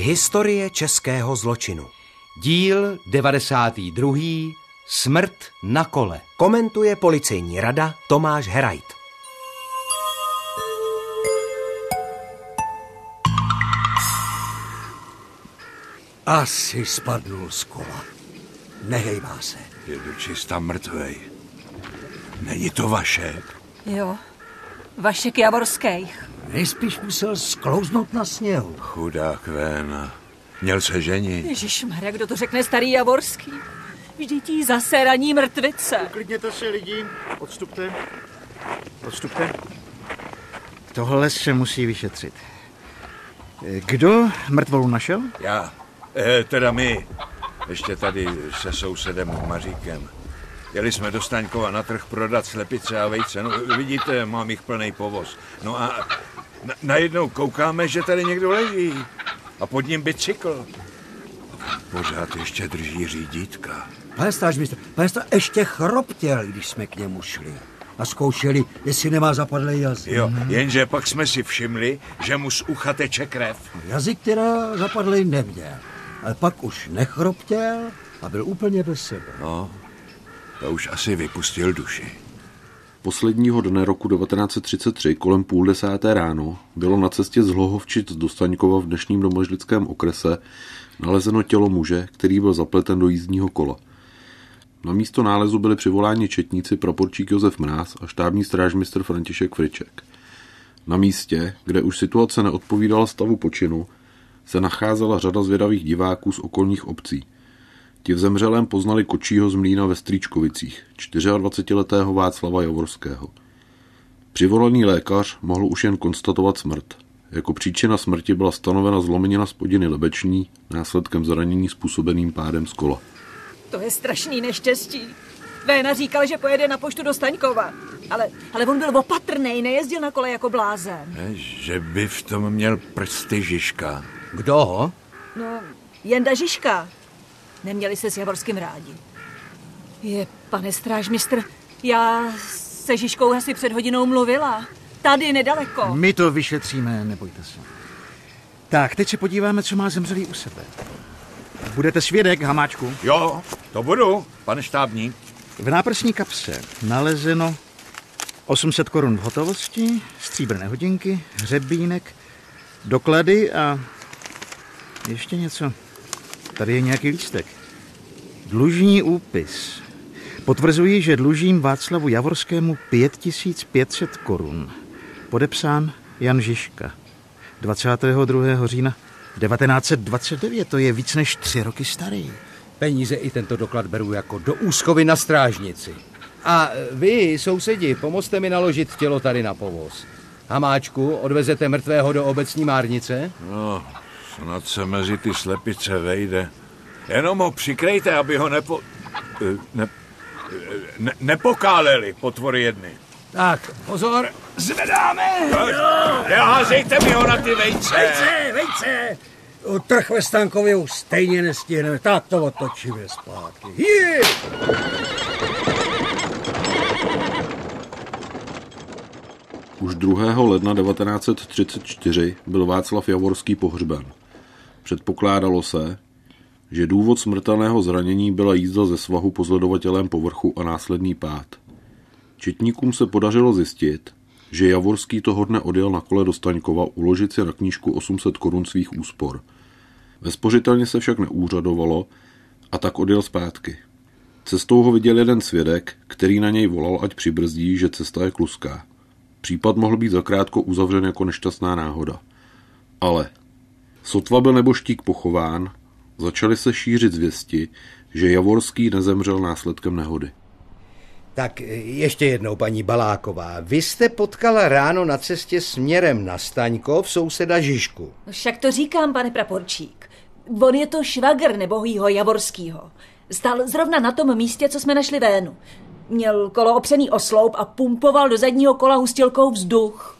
Historie českého zločinu. Díl 92. Smrt na kole. Komentuje policejní rada Tomáš Herajt. Asi spadnul z kola. Nehejbá se. Je dočista mrtvej. Není to Vašek? Jo, Vašek Javorský. Nejspíš musel sklouznout na sněhu. Chudák Véna. Měl se ženit. Ježišmarja, kdo to řekne, starý Javorský? Vždyť jí zase raní mrtvice. Uklidněte se, lidi. Odstupte. Odstupte. Tohle se musí vyšetřit. Kdo mrtvolu našel? Já. Teda my. Ještě tady se sousedem Maříkem. Jeli jsme do Staňkova na trh prodat slepice a vejce. No, vidíte, mám jich plný povoz. No a najednou koukáme, že tady někdo leží. A pod ním bicykl. Pořád ještě drží řídítka. Pane strážmistr, ještě chroptěl, když jsme k němu šli. A zkoušeli, jestli nemá zapadlý jazyk. Jo, jenže pak jsme si všimli, že mu z ucha teče krev. Jazyk teda zapadlý neměl. Ale pak už nechroptěl a byl úplně bez sebe. No, to už asi vypustil duši. Posledního dne roku 1933 kolem 9:30 ráno bylo na cestě z Hlohovčic do Staňkova v dnešním domažlickém okrese nalezeno tělo muže, který byl zapleten do jízdního kola. Na místo nálezu byli přivoláni četníci praporčík Josef Mráz a štábní strážmistr František Friček. Na místě, kde už situace neodpovídala stavu počinu, se nacházela řada zvědavých diváků z okolních obcí. Ti v zemřelém poznali kočího z mlýna ve Strýčkovicích, 24letého Václava Javorského. Přivolaný lékař mohl už jen konstatovat smrt. Jako příčina smrti byla stanovena zlomenina spodiny lebeční následkem zranění způsobeným pádem z kola. To je strašný neštěstí. Véna říkal, že pojede na poštu do Staňkova. Ale on byl opatrnej, nejezdil na kole jako blázen. Že by v tom měl prsty Žižka. Kdo? No, Jenda Žižka. Neměli se s Javorským rádi. Pane strážmistr, já se Žižkou asi před hodinou mluvila. Tady nedaleko. My to vyšetříme, nebojte se. Tak, teď se podíváme, co má zemřelý u sebe. Budete svědek, Hamáčku? Jo, to budu, pane štábník. V náprsní kapse nalezeno 800 korun v hotovosti, stříbrné hodinky, hřebínek, doklady a ještě něco. Tady je nějaký lístek. Dlužní úpis. Potvrzuji, že dlužím Václavu Javorskému 5500 korun. Podepsán Jan Žižka. 22. října 1929, to je víc než 3 roky starý. Peníze i tento doklad beru jako do úschovy na strážnici. A vy, sousedi, pomozte mi naložit tělo tady na povoz. Hamáčku, odvezete mrtvého do obecní márnice? No, snad se mezi ty slepice vejde. Jenom ho přikrejte, aby ho nepokáleli potvory jedny. Tak, pozor, zvedáme! Neházejte mi ho na ty vejce! Vejce! Trh ve Stankově už stejně nestihneme. Tak to otočíme zpátky. Už 2. ledna 1934 byl Václav Javorský pohřben. Předpokládalo se, že důvod smrtelného zranění byla jízda ze svahu po zledovatelném povrchu a následný pád. Četníkům se podařilo zjistit, že Javorský toho dne odjel na kole do Staňkova uložit si na knížku 800 korun svých úspor. Ve spořitelně se však neúřadovalo a tak odjel zpátky. Cestou ho viděl jeden svědek, který na něj volal, ať přibrzdí, že cesta je kluská. Případ mohl být zakrátko uzavřen jako nešťastná náhoda. Ale sotva byl neboštík pochován, začaly se šířit zvěsti, že Javorský nezemřel následkem nehody. Tak ještě jednou, paní Baláková. Vy jste potkala ráno na cestě směrem na Staňkov souseda Žižku. Však to říkám, pane praporčík. On je to švagr nebohýho Javorskýho. Stál zrovna na tom místě, co jsme našli Vénu. Měl kolo opřený o sloup a pumpoval do zadního kola hustilkou vzduch.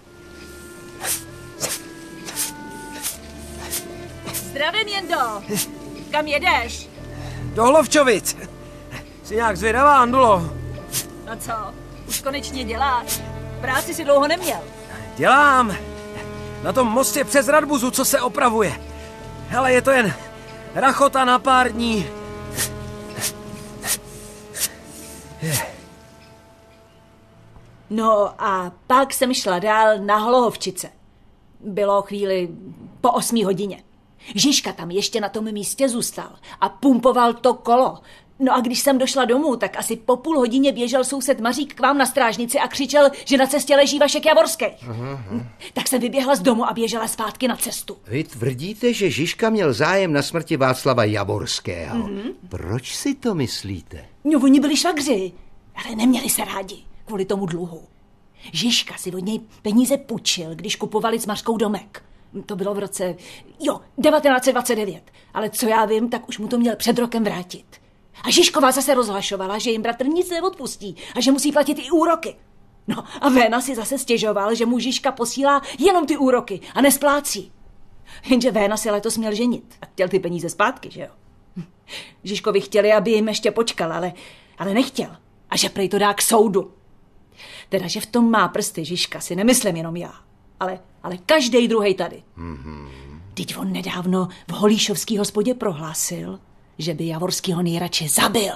Zdravím, Jendo. Kam jedeš? Do Hlovčovic. Jsi nějak zvědavá, Andulo? No co, už konečně děláš? Práci si dlouho neměl. Dělám. Na tom mostě přes Radbuzu, co se opravuje. Ale je to jen rachota na pár dní. No a pak jsem šla dál na Hlohovčice. Bylo chvíli po 8 hodině. Žižka tam ještě na tom místě zůstal a pumpoval to kolo. No a když jsem došla domů, tak asi po půl hodině běžel soused Mařík k vám na strážnici a křičel, že na cestě leží Vašek Javorský. Tak jsem vyběhla z domu a běžela zpátky na cestu. Vy tvrdíte, že Žižka měl zájem na smrti Václava Javorského. Proč si to myslíte? No, oni byli švagři, ale neměli se rádi kvůli tomu dluhu. Žižka si od něj peníze půjčil, když kupovali s Mařkou domek. To bylo v roce 1929, ale co já vím, tak už mu to měl před rokem vrátit. A Žižková zase rozhlašovala, že jim bratr nic neodpustí a že musí platit i úroky. No a Véna si zase stěžoval, že mu Žižka posílá jenom ty úroky a nesplácí. Jenže Véna si letos měl ženit a chtěl ty peníze zpátky, že jo? Žižkovi chtěli, aby jim ještě počkal, ale nechtěl. A že prej to dá k soudu. Teda, že v tom má prsty Žižka, si nemyslím jenom já. Ale každej druhej tady. Vždyť on nedávno v Holíšovský hospodě prohlásil, že by Javorskýho nejradši zabil.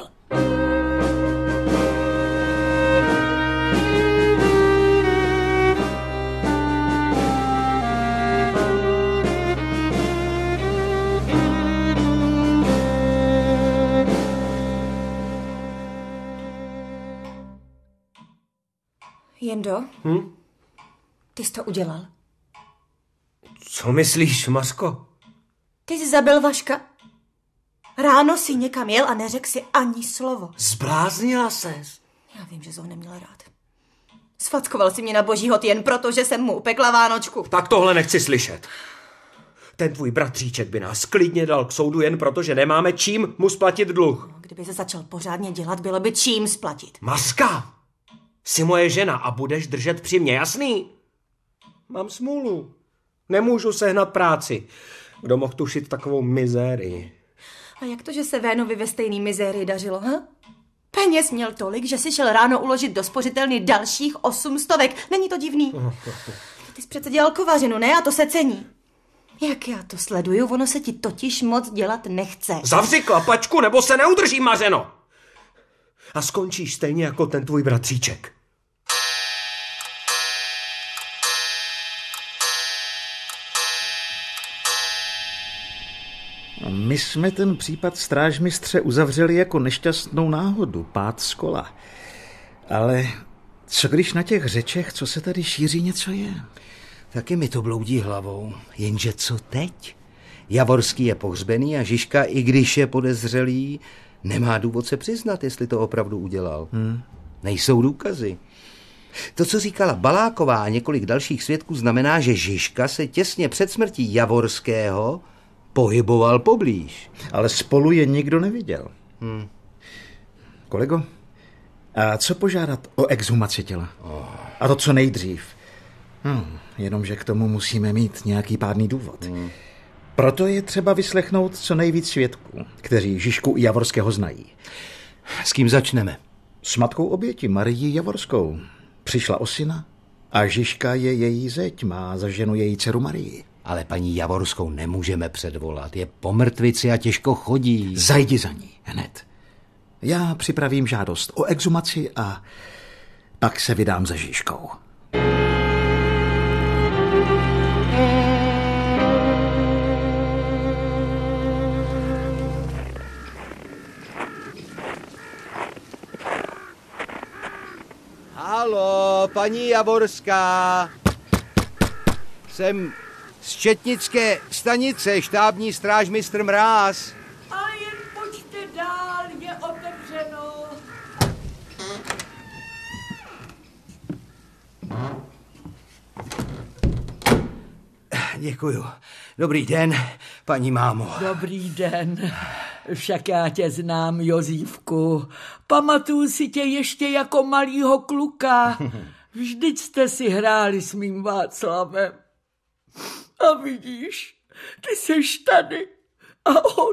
Jendo? Ty jsi to udělal? Co myslíš, Mařko? Ty jsi zabil Vaška? Ráno si někam jel a neřekl si ani slovo. Zbláznila ses. Já vím, že jsi ho neměl rád. Sfatkoval si mě na boží hod jen proto, že jsem mu upekla Vánočku. Tak tohle nechci slyšet. Ten tvůj bratříček by nás klidně dal k soudu jen proto, že nemáme čím mu splatit dluh. Kdyby se začal pořádně dělat, bylo by čím splatit. Maska, jsi moje žena a budeš držet při mě, jasný? Mám smůlu. Nemůžu sehnat práci. Kdo mohl tušit takovou mizérii? A jak to, že se Vénovi ve stejný mizérii dařilo, ha? Peněz měl tolik, že si šel ráno uložit do spořitelny dalších 800. Není to divný? Ty jsi přece dělal kovařinu, ne? A to se cení. Jak já to sleduju, ono se ti totiž moc dělat nechce. Zavři klapačku, nebo se neudrží, Mařeno! A skončíš stejně jako ten tvůj bratříček. My jsme ten případ strážmistře uzavřeli jako nešťastnou náhodu, pád z kola. Ale co když na těch řečech, co se tady šíří, něco je? Taky mi to bloudí hlavou. Jenže co teď? Javorský je pohřbený a Žižka, i když je podezřelý, nemá důvod se přiznat, jestli to opravdu udělal. Nejsou důkazy. To, co říkala Baláková a několik dalších svědků, znamená, že Žižka se těsně před smrtí Javorského pohyboval poblíž. Ale spolu je nikdo neviděl. Kolego, a co požádat o exhumaci těla? A to co nejdřív. Jenomže k tomu musíme mít nějaký pádný důvod. Proto je třeba vyslechnout co nejvíc svědků, kteří Žižku i Javorského znají. S kým začneme? S matkou oběti, Marii Javorskou. Přišla o syna a Žižka je její zeď, má za ženu její dceru Marii. Ale paní Javorskou nemůžeme předvolat, je po mrtvici a těžko chodí. Zajdi za ní, hned. Já připravím žádost o exhumaci a pak se vydám za Žižkou. Haló, paní Javorská. Jsem z Četnické stanice, štábní strážmistr Mráz. A jen pojďte dál, je otevřeno. Děkuju. Dobrý den, paní mámo. Dobrý den. Však já tě znám, Jozívku. Pamatuju si tě ještě jako malýho kluka. Vždyť jste si hráli s mým Václavem. A vidíš, ty seš tady a on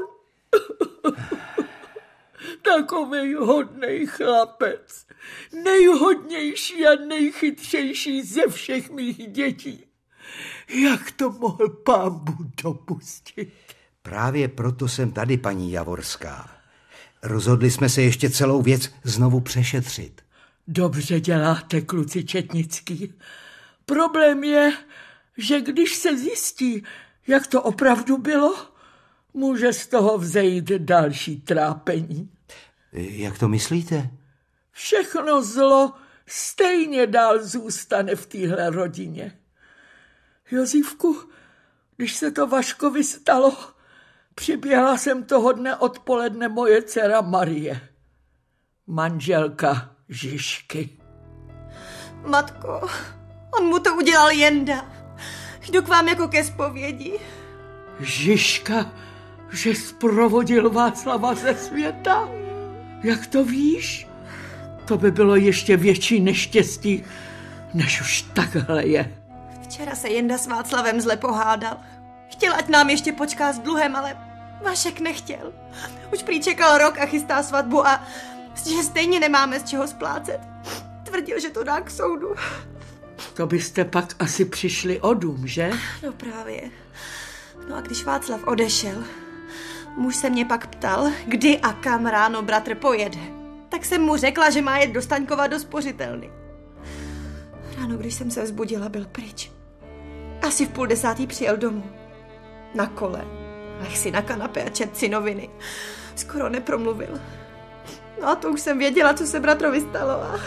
takovej hodnej chlapec, nejhodnější a nejchytřejší ze všech mých dětí. Jak to mohl pán Bůh dopustit? Právě proto jsem tady, paní Javorská. Rozhodli jsme se ještě celou věc znovu přešetřit. Dobře děláte, kluci Četnický. Problém je, že když se zjistí, jak to opravdu bylo, může z toho vzejít další trápení. Jak to myslíte? Všechno zlo stejně dál zůstane v téhle rodině. Jozífku, když se to Vaškovi stalo, přiběhla jsem toho dne odpoledne moje dcera Marie, manželka Žižky. Matko, on mu to udělal Jenda. Jdu k vám jako ke zpovědi. Žižka, že zprovodil Václava ze světa? Jak to víš? To by bylo ještě větší neštěstí, než už takhle je. Včera se Jenda s Václavem zle pohádal. Chtěl, ať nám ještě počká s dluhem, ale Vašek nechtěl. Už prý čekal rok a chystá svatbu a že stejně nemáme z čeho splácet. Tvrdil, že to dá k soudu. To byste pak asi přišli o dům, že? No právě. No a když Václav odešel, muž se mě pak ptal, kdy a kam ráno bratr pojede. Tak jsem mu řekla, že má jet do Staňkova do spořitelny. Ráno, když jsem se vzbudila, byl pryč. Asi v 9:30 přijel domů. Na kole. Leh si na kanapě a čet si noviny. Skoro nepromluvil. No a to už jsem věděla, co se bratrovi stalo. A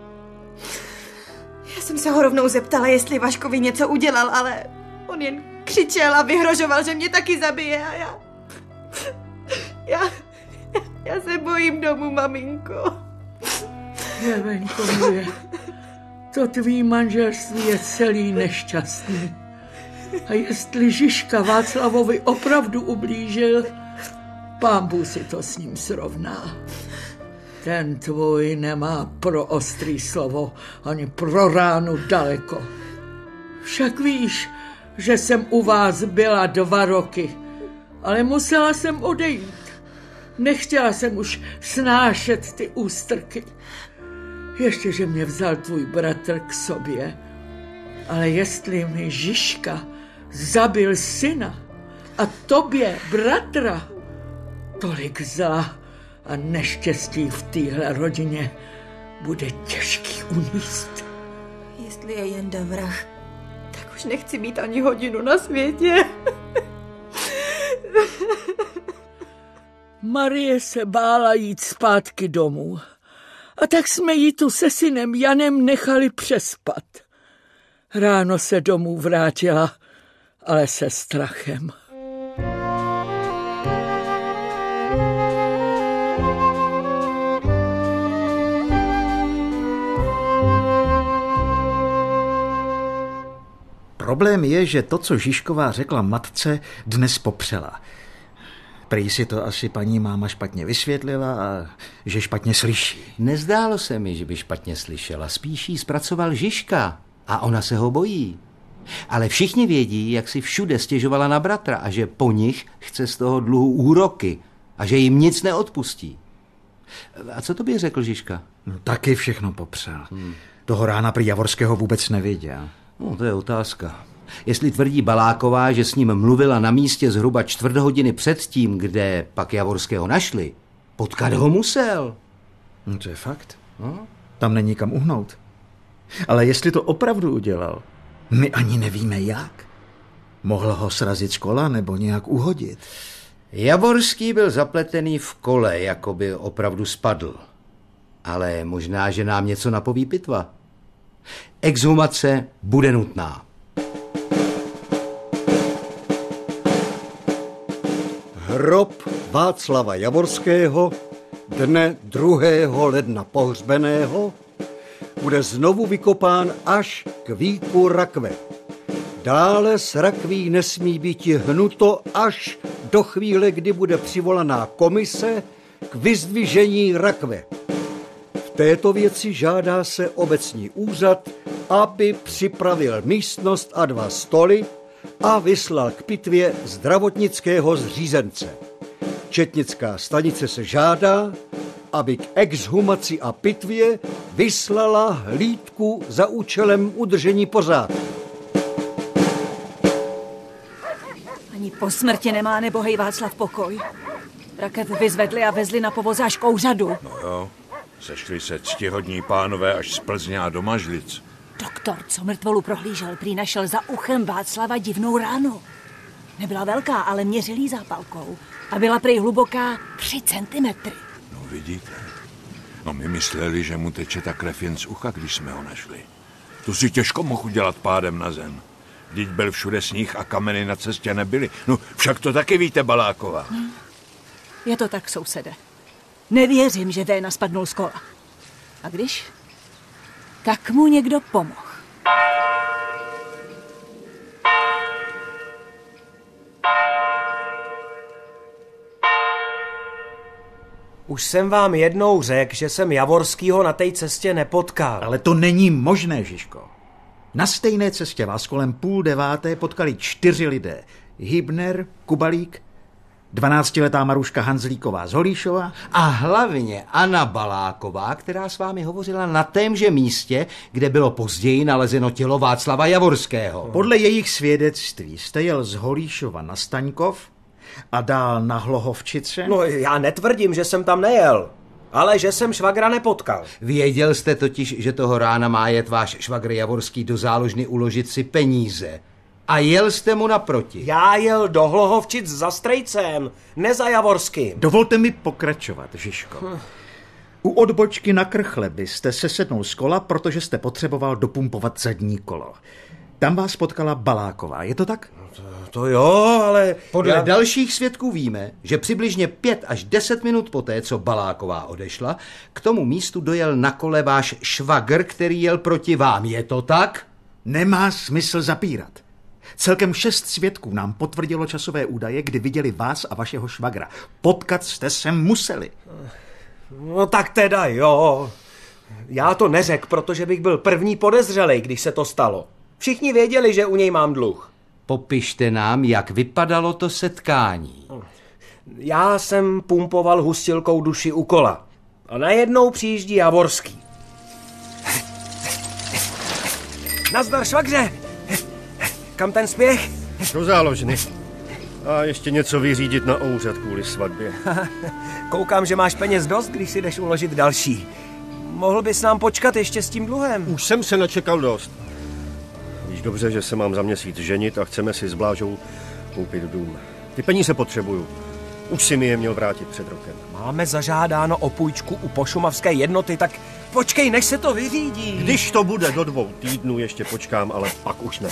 já jsem se ho rovnou zeptala, jestli Vaškovi něco udělal, ale on jen křičel a vyhrožoval, že mě taky zabije a já se bojím domů, maminko. Jevenko moje, to tvý manželství je celý nešťastný. A jestli Žižka Václavovi opravdu ublížil, Pán Bůh si to s ním srovná. Ten tvůj nemá pro ostrý slovo ani pro ránu daleko. Však víš, že jsem u vás byla 2 roky, ale musela jsem odejít. Nechtěla jsem už snášet ty ústrky. Ještě, že mě vzal tvůj bratr k sobě. Ale jestli mi Žižka zabil syna a tobě bratra, tolik zla a neštěstí v téhle rodině bude těžký uníst. Jestli je Jenda vrah, tak už nechci být ani hodinu na světě. Marie se bála jít zpátky domů. A tak jsme ji tu se synem Janem nechali přespat. Ráno se domů vrátila, ale se strachem. Problém je, že to, co Žižková řekla matce, dnes popřela. Prý si to asi paní máma špatně vysvětlila a že špatně slyší. Nezdálo se mi, že by špatně slyšela. Spíš jí zpracoval Žižka a ona se ho bojí. Ale všichni vědí, jak si všude stěžovala na bratra a že po nich chce z toho dluhu úroky a že jim nic neodpustí. A co tobě řekl Žižka? No, taky všechno popřel. Toho rána prý Javorského vůbec neviděl. No, to je otázka. Jestli tvrdí Baláková, že s ním mluvila na místě zhruba 4 hodiny předtím, kde pak Javorského našli, potkat ho musel. No, to je fakt. No? Tam není kam uhnout. Ale jestli to opravdu udělal, my ani nevíme jak. Mohl ho srazit z kola nebo nějak uhodit. Javorský byl zapletený v kole, jako by opravdu spadl. Ale možná, že nám něco napoví pitva. Exhumace bude nutná. Hrob Václava Javorského dne 2. ledna pohřbeného bude znovu vykopán až k víku rakve. Dále z rakví nesmí být hnuto až do chvíle, kdy bude přivolaná komise k vyzdvižení rakve. V této věci žádá se obecní úřad, aby připravil místnost a 2 stoly a vyslal k pitvě zdravotnického zřízence. Četnická stanice se žádá, aby k exhumaci a pitvě vyslala hlídku za účelem udržení pořádku. Ani Po smrti nemá nebohej Václav pokoj. Rakev vyzvedli a vezli na povoz až k Ouřadu. No jo, sešli se ctihodní pánové až z Plzně a do Mažlic. Doktor, co mrtvolu prohlížel, prý našel za uchem Václava divnou ránu. Nebyla velká, ale měřil jí zápalkou. A byla prý hluboká 3 centimetry. No vidíte. No my mysleli, že mu teče ta krev jen z ucha, když jsme ho našli. To si těžko mohl udělat pádem na zem. Vždyť byl všude sníh a kameny na cestě nebyly. No však to taky víte, Baláková. Je to tak, sousede. Nevěřím, že Véna spadnul z kola. A když? Tak mu někdo pomohl. Už jsem vám jednou řekl, že jsem Javorskýho na té cestě nepotkal. Ale to není možné, Žižko. Na stejné cestě vás kolem 8:30 potkali 4 lidé. Hybner, Kubalík, 12letá Maruška Hanzlíková z Holíšova a hlavně Anna Baláková, která s vámi hovořila na témže místě, kde bylo později nalezeno tělo Václava Javorského. Podle jejich svědectví jste jel z Holíšova na Staňkov a dál na Hlohovčice? No já netvrdím, že jsem tam nejel, ale že jsem švagra nepotkal. Věděl jste totiž, že toho rána má jet váš švagr Javorský do záložny uložit si peníze. A jel jste mu naproti. Já jel do Hlohovčic za strejcem, ne za Javorským. Dovolte mi pokračovat, Žižko. U odbočky na Krchle byste se sednul z kola, protože jste potřeboval dopumpovat zadní kolo. Tam vás potkala Baláková, je to tak? To jo, ale... Podle dalších svědků víme, že přibližně 5 až 10 minut poté, co Baláková odešla, k tomu místu dojel na kole váš švagr, který jel proti vám. Je to tak? Nemá smysl zapírat. Celkem 6 svědků nám potvrdilo časové údaje, kdy viděli vás a vašeho švagra. Potkat jste se museli. No tak teda jo. Já to neřekl, protože bych byl první podezřelej, když se to stalo. Všichni věděli, že u něj mám dluh. Popište nám, jak vypadalo to setkání. Já jsem pumpoval hustilkou duši u kola. A najednou přijíždí Javorský. Nazdar, švagře! Kam ten spěch? Do záložny. A ještě něco vyřídit na úřad kvůli svatbě. Koukám, že máš peněz dost, když si jdeš uložit další. Mohl bys nám počkat ještě s tím dluhem? Už jsem se načekal dost. Víš dobře, že se mám za měsíc ženit a chceme si s Blážou koupit dům. Ty peníze potřebuju. Už si mi je měl vrátit před rokem. Máme zažádáno o půjčku u Pošumavské jednoty, tak počkej, než se to vyřídí. Když to bude do 2 týdnů, ještě počkám, ale pak už ne.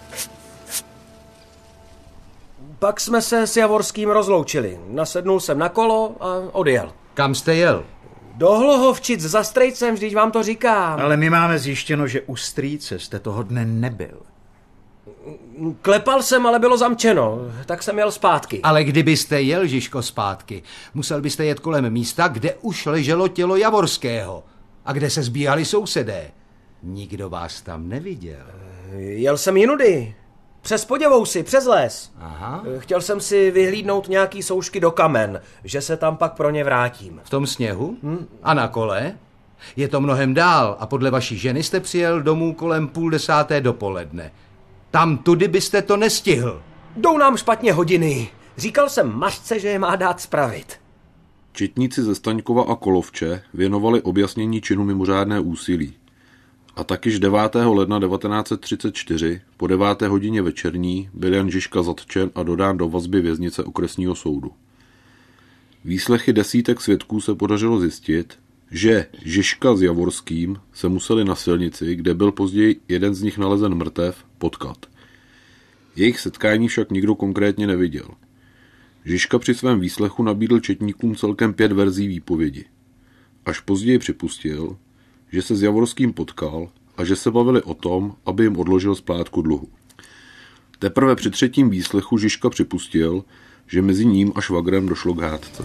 Pak jsme se s Javorským rozloučili. Nasednul jsem na kolo a odjel. Kam jste jel? Do Hlohovčic za strejcem, vždyť vám to říkám. Ale my máme zjištěno, že u strýce jste toho dne nebyl. Klepal jsem, ale bylo zamčeno, tak jsem jel zpátky. Ale kdybyste jel, Žižko, zpátky, musel byste jet kolem místa, kde už leželo tělo Javorského a kde se sbíhali sousedé. Nikdo vás tam neviděl. Jel jsem jinudy. Přes Poděvousy, přes les. Aha. Chtěl jsem si vyhlídnout nějaký soušky do kamen, že se tam pak pro ně vrátím. V tom sněhu? A na kole? Je to mnohem dál a podle vaší ženy jste přijel domů kolem 9:30 dopoledne. Tam tudy byste to nestihl. Jdou nám špatně hodiny. Říkal jsem Mařce, že je má dát spravit. Četníci ze Staňkova a Kolovče věnovali objasnění činu mimořádné úsilí. A takyž 9. ledna 1934 po 9. hodině večerní byl Jan Žižka zatčen a dodán do vazby věznice okresního soudu. Výslechy desítek svědků se podařilo zjistit, že Žižka s Javorským se museli na silnici, kde byl později jeden z nich nalezen mrtev, potkat. Jejich setkání však nikdo konkrétně neviděl. Žižka při svém výslechu nabídl četníkům celkem 5 verzí výpovědi. Až později připustil, že se s Javorským potkal a že se bavili o tom, aby jim odložil splátku dluhu. Teprve při 3. výslechu Žižka připustil, že mezi ním a švagrem došlo k hádce.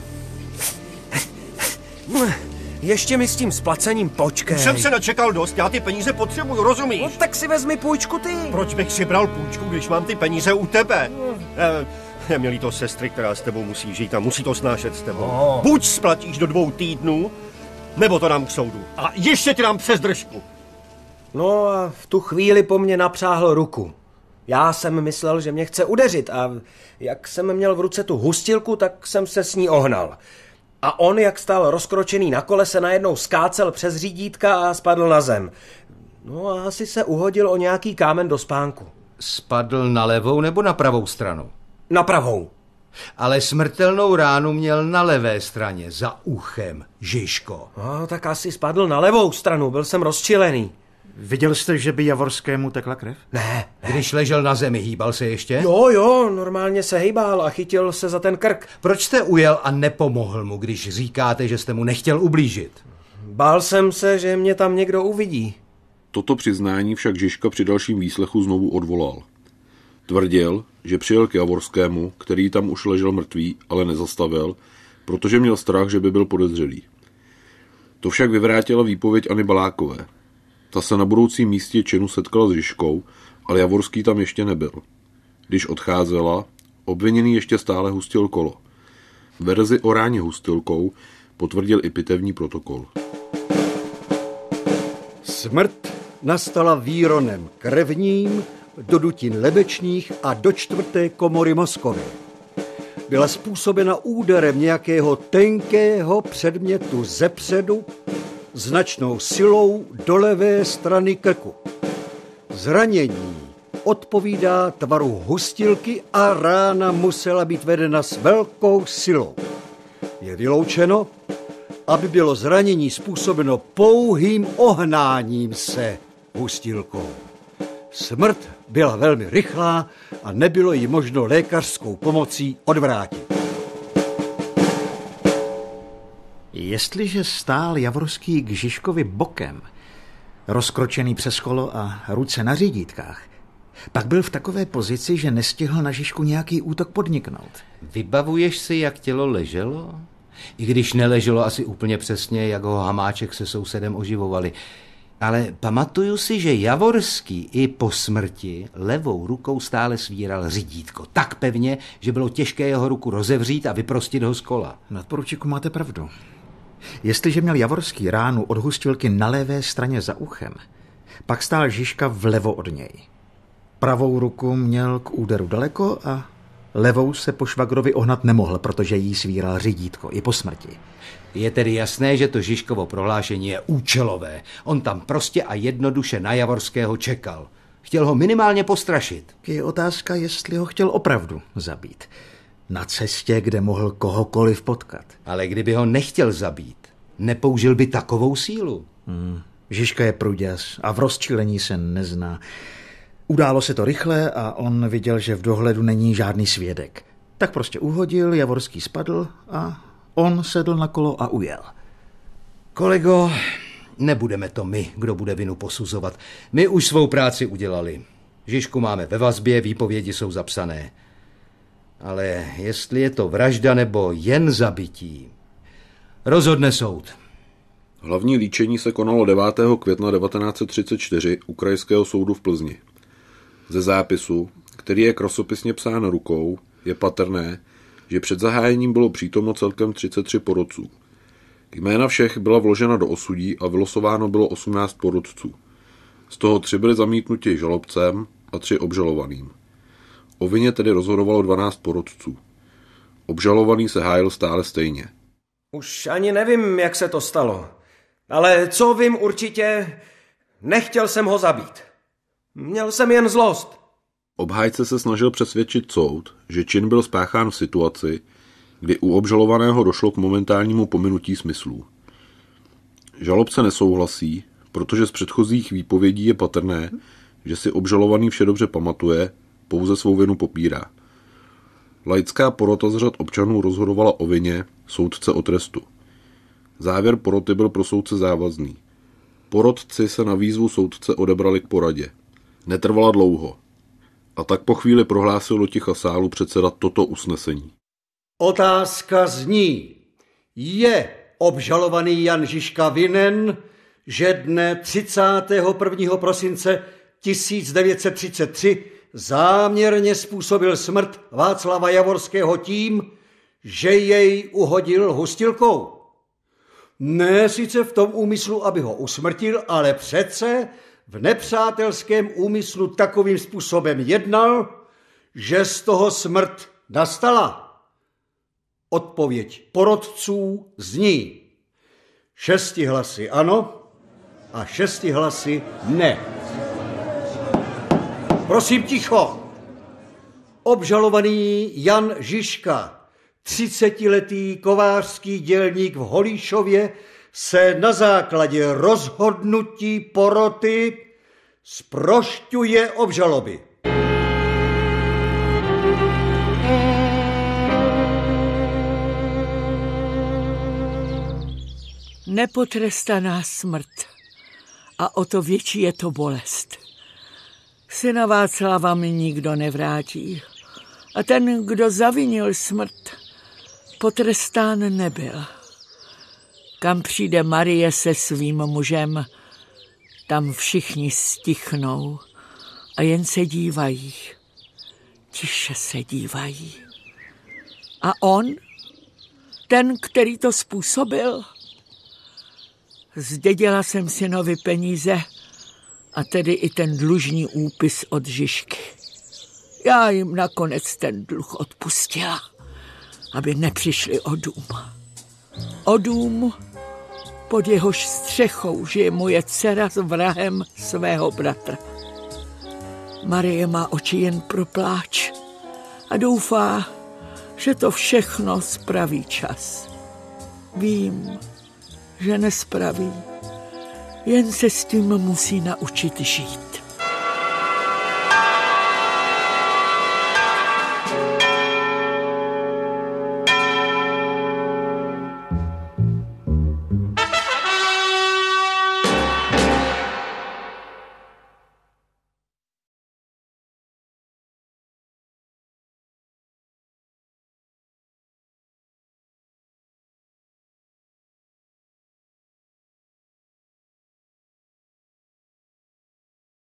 Ještě mi s tím splacením počkej. Už jsem se načekal dost, já ty peníze potřebuju, rozumíš? No, tak si vezmi půjčku ty. Proč bych si bral půjčku, když mám ty peníze u tebe? Neměli to sestry, která s tebou musí žít a musí to snášet s tebou. No. Buď splatíš do 2 týdnů, nebo to dám k soudu. A ještě ti dám přes držku. No a v tu chvíli po mně napřáhl ruku. Já jsem myslel, že mě chce udeřit a jak jsem měl v ruce tu hustilku, tak jsem se s ní ohnal. A on, jak stál rozkročený na kole, se najednou skácel přes řídítka a spadl na zem. No a asi se uhodil o nějaký kámen do spánku. Spadl na levou nebo na pravou stranu? Na pravou. Ale smrtelnou ránu měl na levé straně, za uchem, Žižko. No, tak asi spadl na levou stranu, byl jsem rozčilený. Viděl jste, že by Javorskému tekla krev? Ne. Když ležel na zemi, hýbal se ještě? Jo, normálně se hejbal a chytil se za ten krk. Proč jste ujel a nepomohl mu, když říkáte, že jste mu nechtěl ublížit? Bál jsem se, že mě tam někdo uvidí. Toto přiznání však Žižka při dalším výslechu znovu odvolal. Tvrdil, že přijel k Javorskému, který tam už ležel mrtvý, ale nezastavil, protože měl strach, že by byl podezřelý. To však vyvrátila výpověď Anny Balákové. Ta se na budoucím místě činu setkala s Žižkou, ale Javorský tam ještě nebyl. Když odcházela, obviněný ještě stále hustil kolo. Verzi o ráně hustilkou potvrdil i pitevní protokol. Smrt nastala výronem krevním, do dutin lebečních a do 4. komory mozkové. Byla způsobena úderem nějakého tenkého předmětu zepředu, značnou silou do levé strany krku. Zranění odpovídá tvaru hustilky a rána musela být vedena s velkou silou. Je vyloučeno, aby bylo zranění způsobeno pouhým ohnáním se hustilkou. Smrt byla velmi rychlá a nebylo ji možno lékařskou pomocí odvrátit. Jestliže stál Javorský k Žižkovi bokem, rozkročený přes kolo a ruce na řídítkách, pak byl v takové pozici, že nestihl na Žižku nějaký útok podniknout. Vybavuješ si, jak tělo leželo? I když neleželo asi úplně přesně, jak ho Hamáček se sousedem oživovali. Ale pamatuju si, že Javorský i po smrti levou rukou stále svíral řídítko. Tak pevně, že bylo těžké jeho ruku rozevřít a vyprostit ho z kola. Nadporučíku, máte pravdu. Jestliže měl Javorský ránu od hustilky na levé straně za uchem, pak stál Žižka vlevo od něj. Pravou ruku měl k úderu daleko a levou se po švagrovi ohnat nemohl, protože jí svíral řídítko i po smrti. Je tedy jasné, že to Žižkovo prohlášení je účelové. On tam prostě a jednoduše na Javorského čekal. Chtěl ho minimálně postrašit. Je otázka, jestli ho chtěl opravdu zabít. Na cestě, kde mohl kohokoliv potkat. Ale kdyby ho nechtěl zabít, nepoužil by takovou sílu. Žižka je pruďas a v rozčilení se nezná. Událo se to rychle a on viděl, že v dohledu není žádný svědek. Tak prostě uhodil, Javorský spadl a on sedl na kolo a ujel. Kolego, nebudeme to my, kdo bude vinu posuzovat. My už svou práci udělali. Žižku máme ve vazbě, výpovědi jsou zapsané. Ale jestli je to vražda nebo jen zabití, rozhodne soud. Hlavní líčení se konalo 9. května 1934 u Krajského soudu v Plzni. Ze zápisu, který je krasopisně psán rukou, je patrné, že před zahájením bylo přítomno celkem 33 porotců. Jména všech byla vložena do osudí a vylosováno bylo 18 porotců. Z toho 3 byly zamítnuti žalobcem a 3 obžalovaným. O vině tedy rozhodovalo 12 porotců. Obžalovaný se hájil stále stejně. Už ani nevím, jak se to stalo. Ale co vím určitě, nechtěl jsem ho zabít. Měl jsem jen zlost. Obhájce se snažil přesvědčit soud, že čin byl spáchán v situaci, kdy u obžalovaného došlo k momentálnímu pominutí smyslů. Žalobce nesouhlasí, protože z předchozích výpovědí je patrné, že si obžalovaný vše dobře pamatuje, pouze svou vinu popírá. Laická porota z řad občanů rozhodovala o vině, soudce o trestu. Závěr poroty byl pro soudce závazný. Porotci se na výzvu soudce odebrali k poradě. Netrvala dlouho. A tak po chvíli prohlásil do ticha sálu předseda toto usnesení. Otázka zní, je obžalovaný Jan Žižka vinen, že dne 31. prosince 1933 záměrně způsobil smrt Václava Javorského tím, že jej uhodil hustilkou? Ne sice v tom úmyslu, aby ho usmrtil, ale přece v nepřátelském úmyslu takovým způsobem jednal, že z toho smrt nastala? Odpověď porotců zní 6 hlasy ano a 6 hlasy ne. Prosím ticho. Obžalovaný Jan Žižka, 30letý kovářský dělník v Holíšově, se na základě rozhodnutí poroty zprošťuje obžaloby. Nepotrestaná smrt. A o to větší je to bolest. Syna Václava mi nikdo nevrátí. A ten, kdo zavinil smrt, potrestán nebyl. Kam přijde Marie se svým mužem, tam všichni stichnou a jen se dívají. Tiše se dívají. A on, ten, který to způsobil? Zdědila jsem synovi peníze a tedy i ten dlužní úpis od Žižky. Já jim nakonec ten dluh odpustila, aby nepřišli o dům. O dům, pod jehož střechou žije moje dcera s vrahem svého bratra. Marie má oči jen pro pláč a doufá, že to všechno spraví čas. Vím, že nespraví, jen se s tím musí naučit žít.